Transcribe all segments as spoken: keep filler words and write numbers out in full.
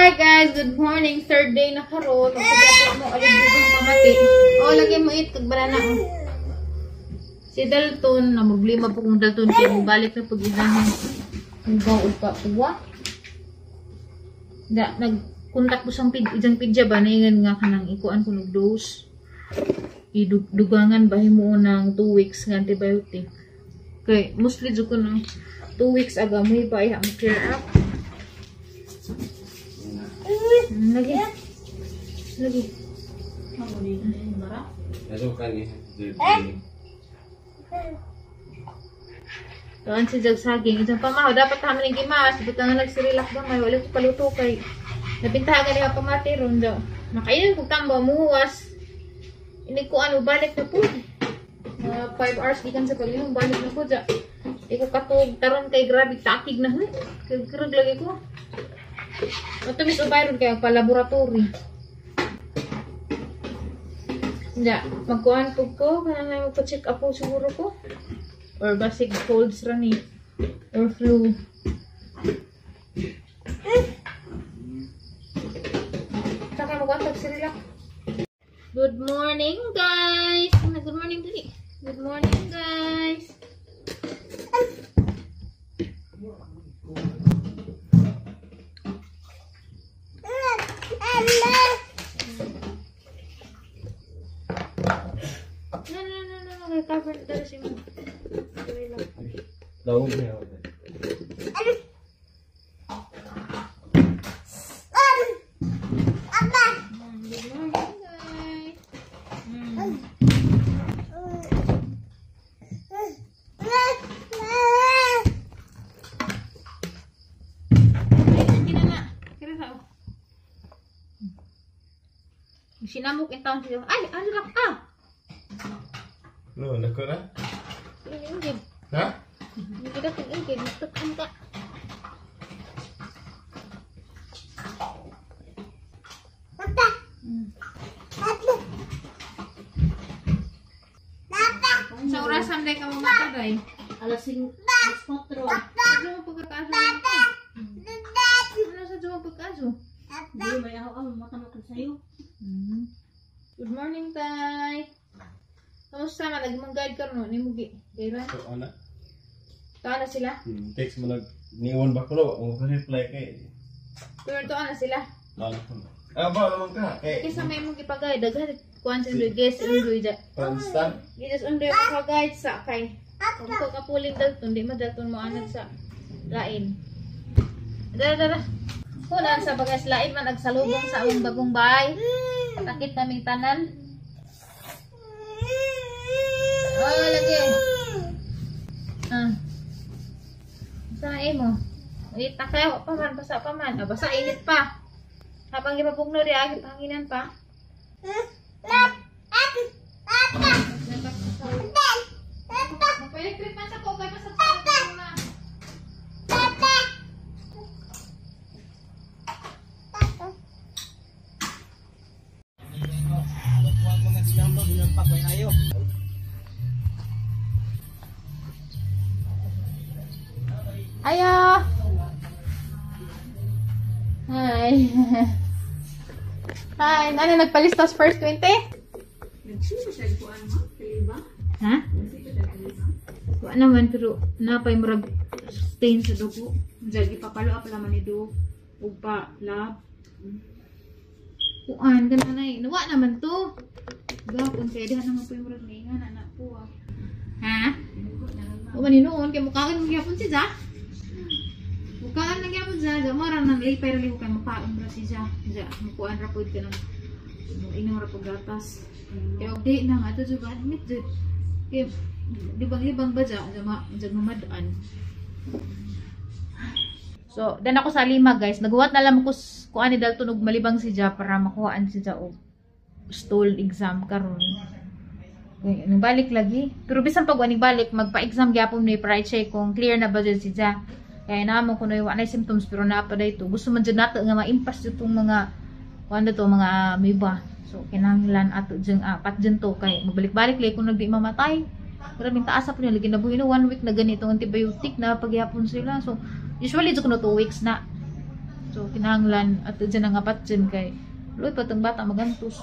Hi guys, good morning. Third day na karon. Pagkatapos mo alig dito mamati. Oh, lagi mo it kag banana. Oh. Si Dalton na problema po kung Dalton kay mo balik na pag ilahan. Ang gaud ka uwa. Da nag-contact ko sang pid ijang pidya ba naingan nga kanang ikuan ko ng dose. Idugangan bahimo ng two weeks nga antibiotic. Kay mostly jud ko ng two weeks aga mo pa iya mo clear up. Lagi. Lagi. Nasukan ni. Tuan si jag saging. Isang pamahaw. Dapat namin yung gimas. Dapat nga nagsirilak ba? May wala ko paluto kay. Napintahan nga nga pamati ron daw. Nakainin kong tamba. Muhuwas. Ini ko ano. Balik na po. Uh, five hours ikan sa paglinom. Balik na po dyan. Di ko katog. Taron kay grabe. Takig na. Kirag lagi ko. Ito mis ubay ron kaya pa laboratory. Hindi, magkuhan po ko. Kaya na magpa-check up po siguro ko. Or basic colds rani. Or flu. Saka magkuhan tag-sirilak. Good morning guys! Good morning dali. Good morning guys! No, no, no, no, no. Cover dari si Mama. Daun niya. Good morning, guys. Mm. Kina na. Kira sa. Sinamok yung taon siya. Ay, ano lang ah. No, nako na? Ingin. Ha? Hindi kita ingin. Tukan ka. Papa. Sa orasan day ka mamata day. Alas sing cuatro. Sa mo pagkakaso. Ano sa mo pagkakaso? Hindi may ako ang matamakad sa'yo. Good morning, Tay. Kamusta man? Nagmang-guide ka no? Ni Mugi. Kaya So, ana. Taan na sila? Hmm, text mo nag niwan ba ko lo? Ang reply kay. Pero taan na sila? Lalo ko. Ah, ba naman ka? Kay. Kasi may Mugi pa-guide. Daghan. Kuhan sa undo. Guess undo. Constant. Guess undo yung pa-guide sa kay. Kung ko kapuling dalton, di madalton mo anad sa lain. Dara, dara. Kunan sa bagas lain man nagsalubong sa among bagong bahay. Patakit naming tanan. Oh, lagi. Ah. Basahin mo. Init na kayo. Paman, basa pa man. Ah, basa, init pa. Habang ipapugno di agit hanginan pa. Magpa-electric man sa kokay pa sa tawag na. Ayo. Hi. Hi, ano nagpalistas first twenty? Ha? Wa naman pero napay murag stain sa dugo. Jagi papalo apa laman ni do ug pa lab. Kuan kana nay, nawa naman to. Gapon kay diha naman po yung murag ningan anak po. Ah. Ha? O maninoon kay mukhaon mo gyapon si Ja. Mukhaan lang yapon siya, dyan mo rin nang lipay rin kay mukhaan ra siya. Diyan, mukhaan ra po ka ng inang ra po gatas. Kaya og di na nga, ito dyan ba, admit dyan. Kaya libang-libang ba dyan, dyan mamadaan. So, dan ako sa lima guys, naghuwat na lang ako kung ano dahil tunog malibang si Ja para makuhaan si Ja og stool exam karon. Okay, balik lagi. Pero bisan pag waning balik, magpa-exam gyapon ni para i-check kung clear na ba dyan si Ja. Kaya naman kung na yung symptoms pero na pa dito. Gusto man dyan nato nga ma-impas itong mga ano to, mga amoeba. So, kinahanglan ato dyan apat dyan to. Kaya mabalik-balik lang kung nagdi mamatay. Maraming taasa po nila. Ginabuhin na one week na ganitong antibiotic na paghihapon sila. So, usually dyan ko na two weeks na. So, So kinahanglan at dyan nga patsin kay luoy pa tong bata magantos.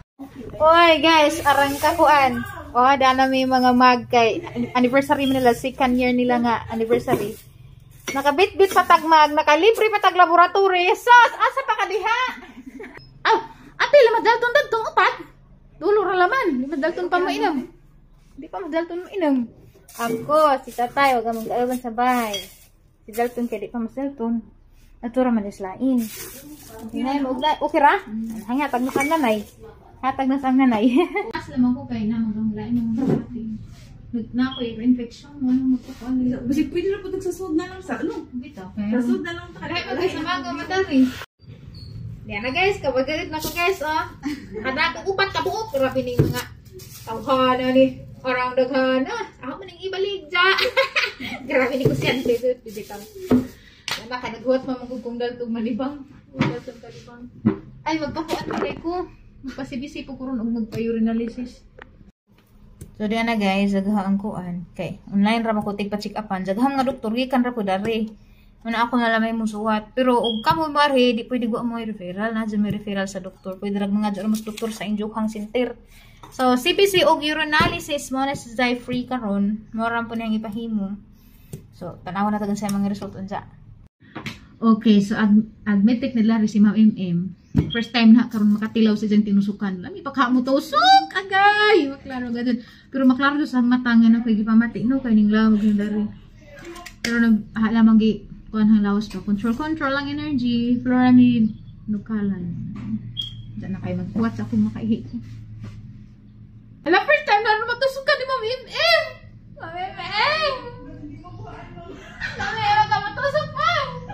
Oy guys, arang kakuan. O ada na may mga mag kay anniversary nila, second year nila nga anniversary. Nakabit-bit pa tag mag, nakalibre pa tag laboratory. Sus, asa pa ka diha? Aw, ate lima dalton dadtong upat. Dulo ra laman, lima dalton pa mo inom. Di pa madalton mo inom. Ako, si tatay, wag mong gaawan sa bahay. Si Dalton kaya di pa masalton. Ato ra man islain. Hinay mo uglay, okay ra? Hangatag na kan nanay. Hatag na sang nanay. As lamang ko kay na maganglain ng mga na ko yung infection mo nang magkukuha nila. Kasi pwede na po nagsasud na lang sa ano. Bitaw, kaya. Sasud na lang ta. Kaya pag sa mga madari. Yan na guys, kabagalit na ko guys, oh. Kada ko upat ka buok, grabe ning mga tawhana ni. Orang daghana. Ako man ning ibalik ja. Grabe ni ko siya dito, bitaw. Yan na kanaghuwat mo magugong daltog malibang. Daltog malibang. Ay magpakuan pa ko. Magpasibisi po ko ron og magpa-urinalysis. So diyan na guys, zagahang kuan. Kay online ra ko tig pa-check upan. Zagahang nga doktor gikan ra po dari. Una ako na lamay musuwat. Pero og kamo mari di pwede go mo referral na may referral sa doktor. Pwede ra nga dyan mas doktor sa Injukhang Center. So C P C og urinalysis mo na sa free karon. Moram po niyang ipahimo. So tanaw na tagan sa mga result unsa. Okay, so ag admitted nila si Ma'am M M. First time na karon makatilaw sa dyan tinusukan. Lami pa ka mo tusok agay. Maklaro gadun. Pero maklaro sa mata nga na kay gipamati no kay ning lawag yung dari. Pero nag ah, lamang gi kuan hang lawas pa. Control control lang energy, floramide, nukalan. Diyan na kay magkuwat sa akong makaihi. Ala first time na matusukan ni Ma'am M M. Ma'am M M. Mami, wag ka matusok pa.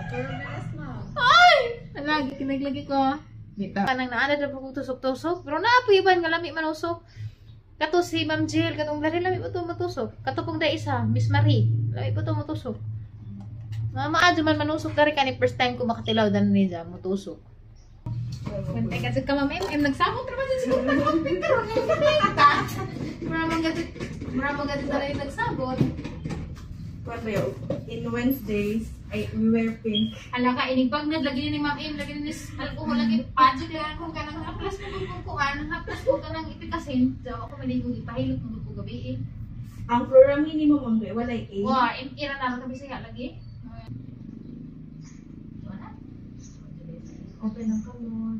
Ay! Lagi kinaglagi ko. Dito. Kanang naanad na po tusok-tusok. Pero naapuiban nga lami manusok. Kato si Ma'am Jill, katong lari lami po ito matusok. Kato pong da isa, Miss Marie. Lami po ito matusok. Mama, adyo man manusok dari ka ni first time ko makatilaw dan ni dyan, matusok. Kantay ka ka Ma'am M M, nagsabot naman dyan siguro nag-outfit. Pero maramang gadit, maramang gadit na rin nagsabot. Kuan ba yun? In Wednesdays, ay, we wear pink. Ala ka, inigbag na, lagi ni Ma'am M, lagi ni alcohol, lagi padyo, kaya kung ka nang haplas mo kung kukuan, haplas mo ka nang ipikasin, daw ako maligong ipahilot mo kung gabi eh. Ang floramine mo mong walay A. Wow, ira na lang kami siya lagi. Open ang kamot.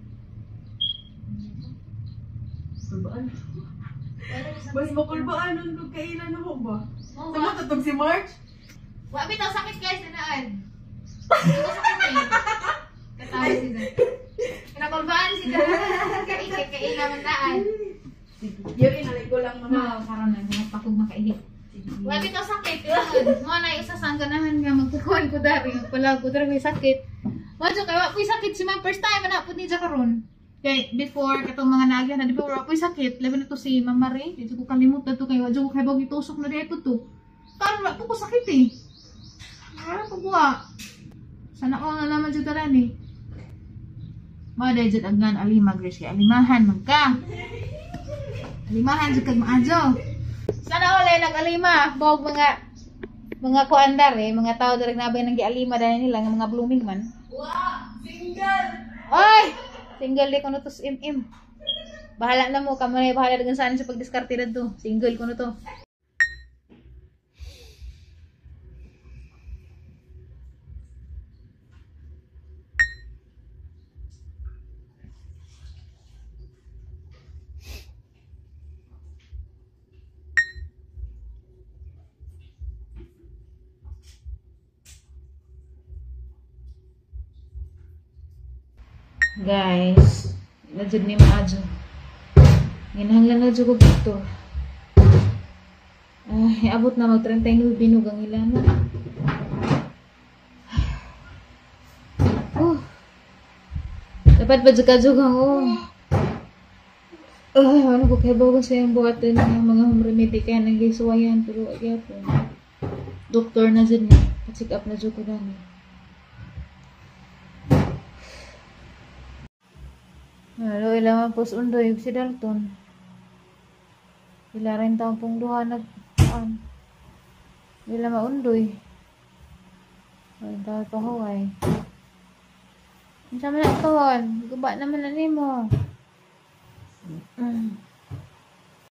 Kulbaan. Mas makulbaanon ko kailan ako ba? Sa mo tutog si March? Wa bitaw sakit guys dinaan. Hindi ko sakit eh. Katawa si Zan. Kinakulbaan si Zan. Kaikit kay naman daan. Yun inalay ko lang mga. No, karon na napakog makaihi. Wa bitaw sakit yun. Mo na isa sang ganahan nga magkukuan ko dari. Pala ko dari may sakit. Wa jo kay wa puy sakit si Ma'am first time na pud ni ja karon. Kay before katong mga naagyan na di ba wa puy sakit. Labi na to si Ma'am Marie. Di ko kalimot na to kay wa jo kay bag itusok na dito to. Karon wa po ko sakit eh. Ano po buwa? Sana ko nga naman dyan taran eh. Mga dahil dyan agnan alima, Grace. Kaya alimahan, magka. Alimahan dyan kag maadyo. Sana ko lang nag-alima. Bawag mga mga kuandar eh. Mga tao direk nabay nang gialima dahil nila. Mga blooming man. Wow! Single! Ay! Single di ko na to sa M M. Bahala na mo. Kamay bahala na saan sa pagdiskarte na to. Single ko na to. Guys, najud ni maadyo. Ginahanglan na jud ko dito. Ay, abot na mag thirty-nine binog ang ilan. Oh. Dapat ba jud ka jud ang oh. Ah, ano ko kay bago sa yung buhatin ng mga home remedy kaya nagisuwayan pero gyapon. Doktor na jud ni, check up na jud ko dani. Halo, ilaman po sa undoy si Dalton. Ila rin taong pong duha nag an. Ila maundoy. Ay tayo pa huway. Unsa man na ton? Guba naman na nimo. Mm.